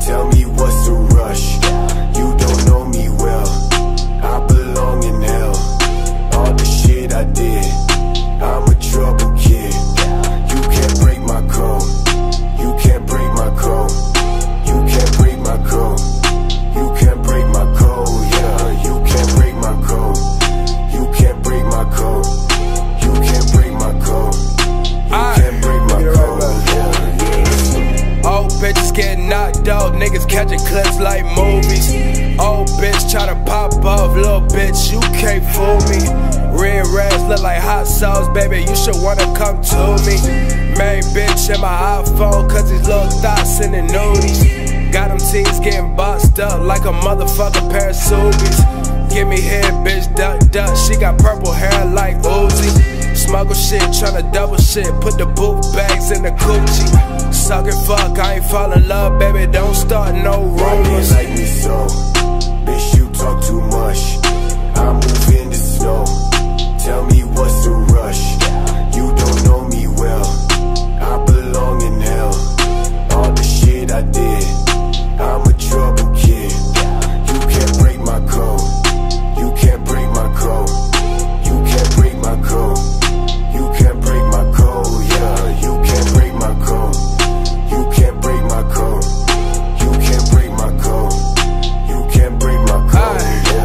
Tell me what's the rush? You don't know me well. I belong in hell. All the shit I did, I'm a trouble kid. You can't break my code. You can't break my code. You can't break my code. You can't break my code. Yeah, you can't break my code. You can't break my code. You can't break my code. You can't break my code. Yeah. Old bitches getting knocked out, niggas catching clips like movies. Old bitch tryna pop off, little bitch, you can't fool me. Red rags look like hot sauce, baby, you should wanna come to me. Main bitch in my iPhone, cause these little thoughts in the nudies. Got them teens getting boxed up like a motherfucking pair of Subies. Give me head, bitch, duck, duck, she got purple hair like Uzi. Smuggle shit, tryna double shit, put the boot bags in the Gucci. Suck it, fuck, I ain't fall in love, baby, don't start no rumors. Like me so, bitch, you talk too much. I move in the snow. Tell me what's the rush? You don't know me well. I belong in hell. All the shit I did, I'm a trouble kid. You can't break my code. You can't break my code. You can't break my code. You can't break my code. Yeah, you can't break my code. You can't break my code. You can't break my code. You can't break my code.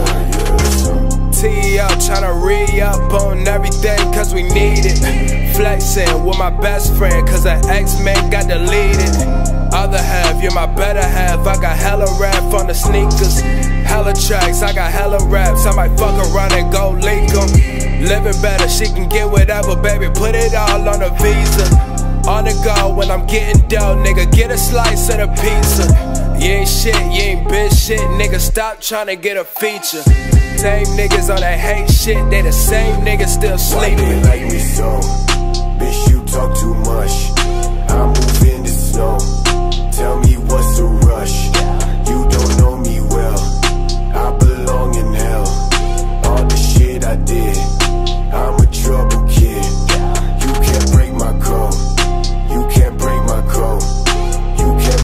T up, tryna re-up on everything cause we need it. Flexing with my best friend cause her ex-man got deleted. Other half, you're my better half. I got hella rap on the sneakers. Hella tracks, I got hella raps. I might fuck around and go leak them. Living better, she can get whatever, baby. Put it all on a visa. On the go when I'm getting dough, nigga, get a slice of the pizza. You ain't shit, you ain't bitch shit, nigga, stop tryna get a feature. Same niggas on that hate shit, they the same niggas still sleeping. Like me so, bitch, you talk too much. I move in the snow.